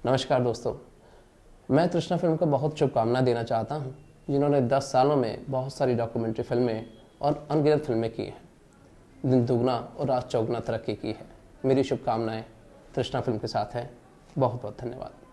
नमस्कार दोस्तों, मैं तृष्णा फिल्म को बहुत शुभकामना देना चाहता हूं, जिन्होंने 10 सालों में बहुत सारी डॉक्यूमेंट्री फिल्में और अनगिनत फिल्में की हैं। दिन दुगना और रात चौगुना तरक्की की है। मेरी शुभकामनाएं तृष्णा फिल्म के साथ हैं। बहुत बहुत धन्यवाद।